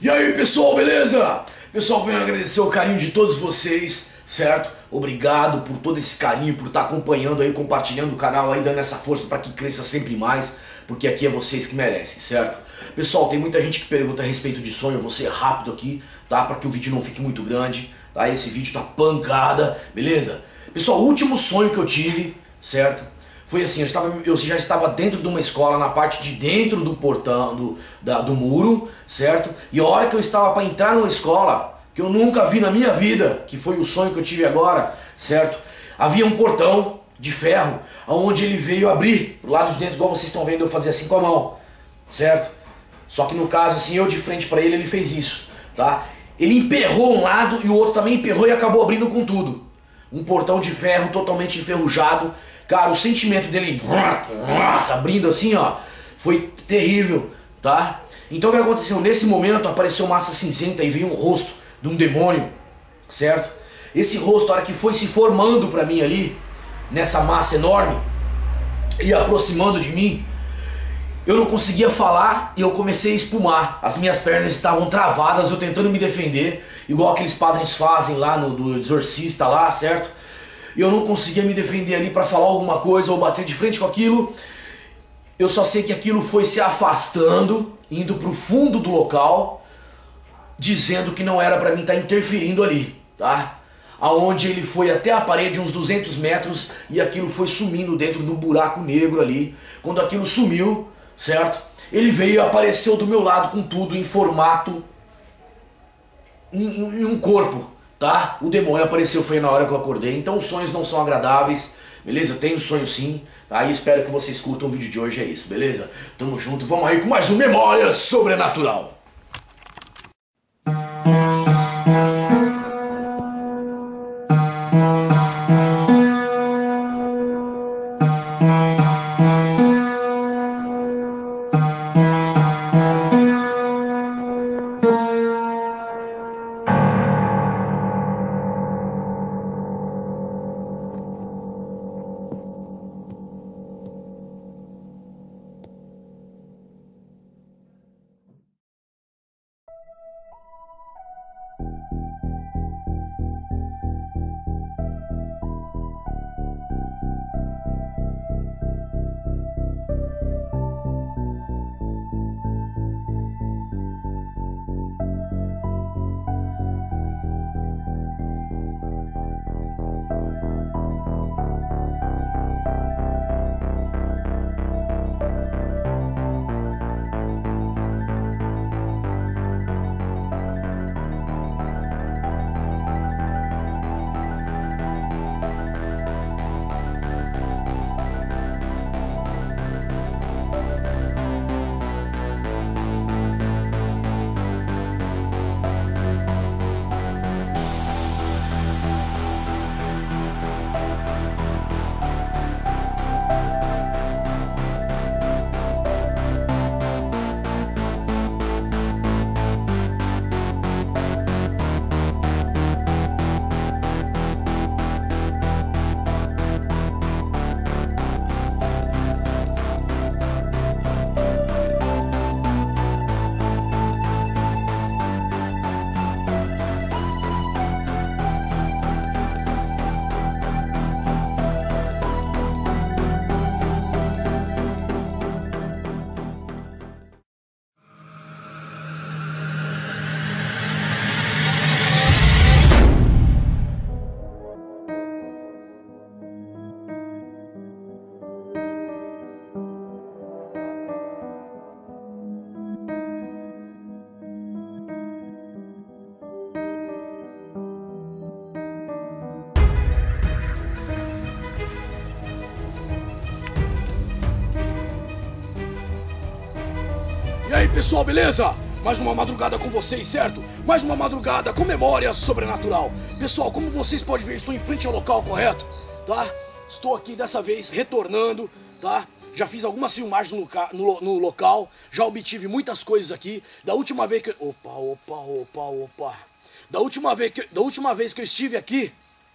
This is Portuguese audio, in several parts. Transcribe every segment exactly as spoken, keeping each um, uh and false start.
E aí, pessoal, beleza? Pessoal, venho agradecer o carinho de todos vocês, certo? Obrigado por todo esse carinho, por estar acompanhando aí, compartilhando o canal aí, dando essa força para que cresça sempre mais, porque aqui é vocês que merecem, certo? Pessoal, tem muita gente que pergunta a respeito de sonho, eu vou ser rápido aqui, tá? Para que o vídeo não fique muito grande, tá? Esse vídeo tá pancada, beleza? Pessoal, o último sonho que eu tive, certo? Foi assim, eu, estava, eu já estava dentro de uma escola, na parte de dentro do portão, do, da, do muro, certo? E a hora que eu estava para entrar numa escola, que eu nunca vi na minha vida, que foi o sonho que eu tive agora, certo? Havia um portão de ferro, onde ele veio abrir, pro lado de dentro, igual vocês estão vendo eu fazer assim com a mão, certo? Só que no caso, assim, eu de frente para ele, ele fez isso, tá? Ele emperrou um lado e o outro também emperrou e acabou abrindo com tudo. Um portão de ferro totalmente enferrujado. Cara, o sentimento dele abrindo assim, ó, foi terrível, tá? Então o que aconteceu? Nesse momento apareceu massa cinzenta e veio um rosto de um demônio, certo? Esse rosto, a hora que foi se formando pra mim ali, nessa massa enorme, e aproximando de mim, eu não conseguia falar e eu comecei a espumar. As minhas pernas estavam travadas, eu tentando me defender, igual aqueles padres fazem lá no do exorcista lá, certo? E eu não conseguia me defender ali para falar alguma coisa ou bater de frente com aquilo. Eu só sei que aquilo foi se afastando, indo pro fundo do local, dizendo que não era para mim estar interferindo ali, tá? Aonde ele foi até a parede uns duzentos metros e aquilo foi sumindo dentro do buraco negro ali. Quando aquilo sumiu, certo? Ele veio e apareceu do meu lado com tudo em formato, em, em um corpo. Tá? O demônio apareceu, foi na hora que eu acordei. Então os sonhos não são agradáveis, beleza? Tenho sonho sim, tá? E espero que vocês curtam o vídeo de hoje, é isso, beleza? Tamo junto, vamos aí com mais um Memória Sobrenatural. E aí, pessoal, beleza? Mais uma madrugada com vocês, certo? Mais uma madrugada com Memória Sobrenatural. Pessoal, como vocês podem ver, estou em frente ao local, correto? Tá? Estou aqui dessa vez retornando, tá? Já fiz algumas filmagens no, loca no, no local, já obtive muitas coisas aqui. Da última vez que... Opa, opa, opa, opa. Da última vez que, da última vez que eu estive aqui,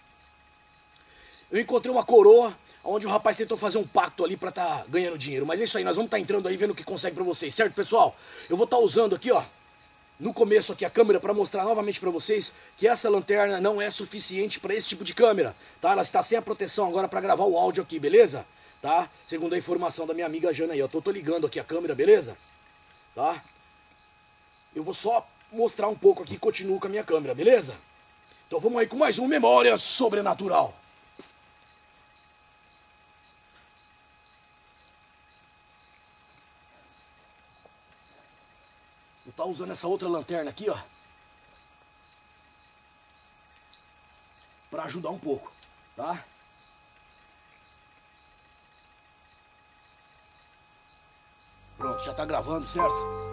eu encontrei uma coroa, onde o rapaz tentou fazer um pacto ali pra tá ganhando dinheiro. Mas é isso aí, nós vamos estar tá entrando aí, vendo o que consegue pra vocês, certo, pessoal? Eu vou estar tá usando aqui, ó, no começo aqui a câmera para mostrar novamente para vocês que essa lanterna não é suficiente para esse tipo de câmera, tá? Ela está sem a proteção agora para gravar o áudio aqui, beleza? Tá? Segundo a informação da minha amiga Jana aí, eu tô, tô ligando aqui a câmera, beleza? Tá? Eu vou só mostrar um pouco aqui e continuo com a minha câmera, beleza? Então vamos aí com mais um Memória Sobrenatural. Eu tô usando essa outra lanterna aqui, ó, pra ajudar um pouco, tá? Pronto, já tá gravando, certo?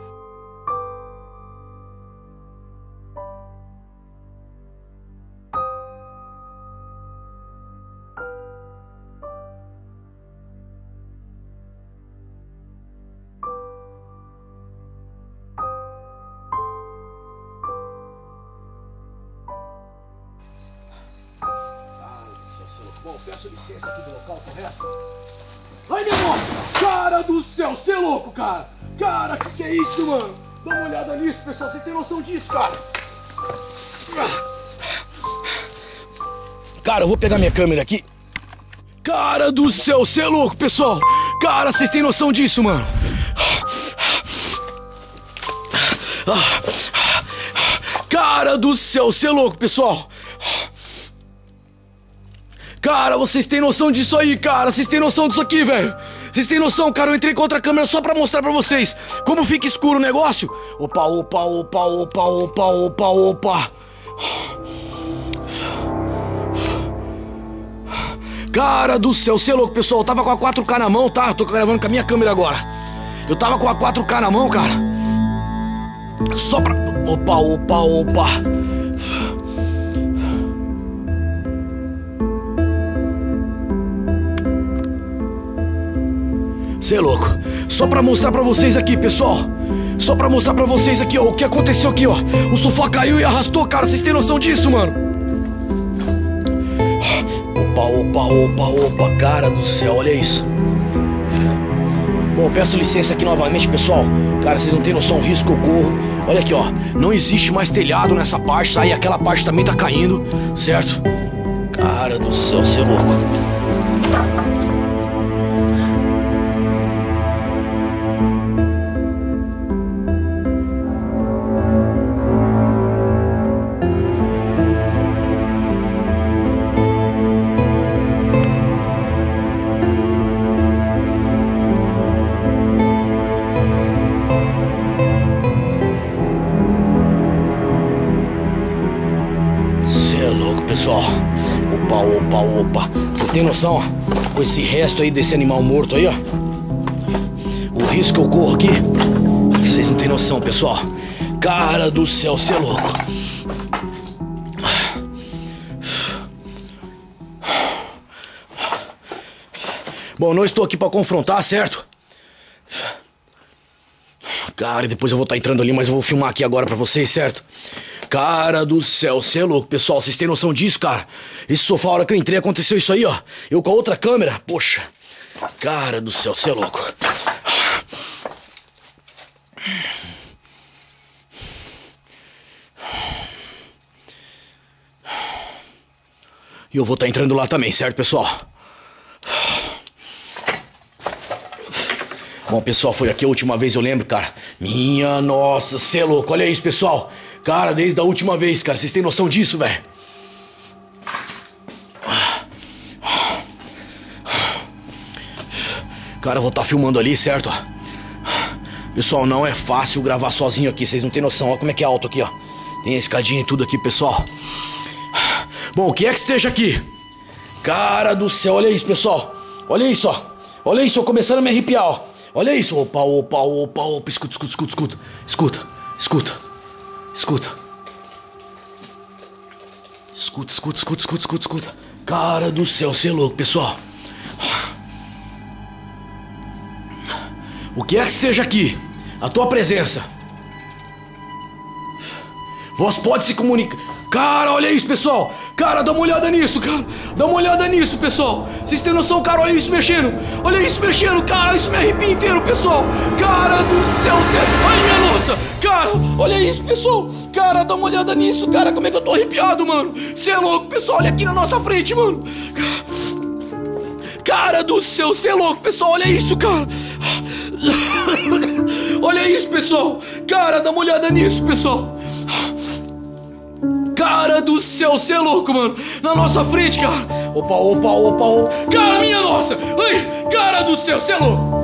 Bom, peço licença aqui do local, correto? Ai, minha nossa! Cara do céu, você é louco, cara! Cara, que que é isso, mano? Dá uma olhada nisso, pessoal, você tem noção disso, cara? Cara, eu vou pegar minha câmera aqui. Cara do céu, você é louco, pessoal! Cara, vocês têm noção disso, mano? Cara do céu, você é louco, pessoal! Cara, vocês têm noção disso aí, cara? Vocês têm noção disso aqui, velho? Vocês têm noção, cara? Eu entrei com outra câmera só pra mostrar pra vocês como fica escuro o negócio. Opa, opa, opa, opa, opa, opa, opa. Cara do céu, você é louco, pessoal. Eu tava com a quatro K na mão, tá? Eu tô gravando com a minha câmera agora. Eu tava com a quatro K na mão, cara. Só pra... Opa, opa, opa. Cê é louco. Só pra mostrar pra vocês aqui, pessoal. Só pra mostrar pra vocês aqui, ó, o que aconteceu aqui, ó. O sofá caiu e arrastou, cara. Vocês têm noção disso, mano? Opa, opa, opa, opa. Cara do céu, olha isso. Bom, peço licença aqui novamente, pessoal. Cara, vocês não têm noção do risco que eu corro. Olha aqui, ó. Não existe mais telhado nessa parte, tá? E aquela parte também tá caindo, certo? Cara do céu, cê é louco. Pessoal, opa, opa, opa. Vocês têm noção, ó, com esse resto aí desse animal morto aí, ó, o risco que eu corro aqui, vocês não têm noção, pessoal. Cara do céu, cê é louco. Bom, não estou aqui pra confrontar, certo? Cara, depois eu vou estar entrando ali, mas eu vou filmar aqui agora pra vocês, certo? Cara do céu, cê é louco, pessoal, vocês têm noção disso, cara? Esse sofá, a hora que eu entrei, aconteceu isso aí, ó. Eu com a outra câmera, poxa. Cara do céu, cê é louco. E eu vou estar entrando lá também, certo, pessoal? Bom, pessoal, foi aqui a última vez, eu lembro, cara. Minha nossa, cê é louco, olha isso, pessoal. Cara, desde a última vez, cara, vocês têm noção disso, velho? Cara, eu vou estar filmando ali, certo? Pessoal, não é fácil gravar sozinho aqui, vocês não têm noção. Olha como é que é alto aqui, ó. Tem a escadinha e tudo aqui, pessoal. Bom, o que é que esteja aqui? Cara do céu, olha isso, pessoal. Olha isso, ó. Olha isso, ó, começando a me arrepiar, ó. Olha isso, opa, opa, opa, opa. Escuta, escuta, escuta, escuta. Escuta, escuta. Escuta. Escuta, escuta, escuta, escuta, escuta, escuta. Cara do céu, cê é louco, pessoal. O que é que esteja aqui? A tua presença. Vós pode se comunicar. Cara, olha isso, pessoal. Cara, dá uma olhada nisso, cara. Dá uma olhada nisso, pessoal. Vocês têm noção, cara? Olha isso mexendo. Olha isso mexendo, cara. Isso me arrepia inteiro, pessoal. Cara do céu, cê... Ai, minha nossa. Cara, olha isso, pessoal. Cara, dá uma olhada nisso, cara. Como é que eu tô arrepiado, mano. Cê é louco, pessoal. Olha aqui na nossa frente, mano. Cara do céu, cê é louco, pessoal. Olha isso, cara. Olha isso, pessoal. Cara, dá uma olhada nisso, pessoal. Cara do céu, cê é louco, mano. Na nossa frente, cara. Opa, opa, opa, opa. Cara, minha nossa. Ai, cara do céu, cê é louco.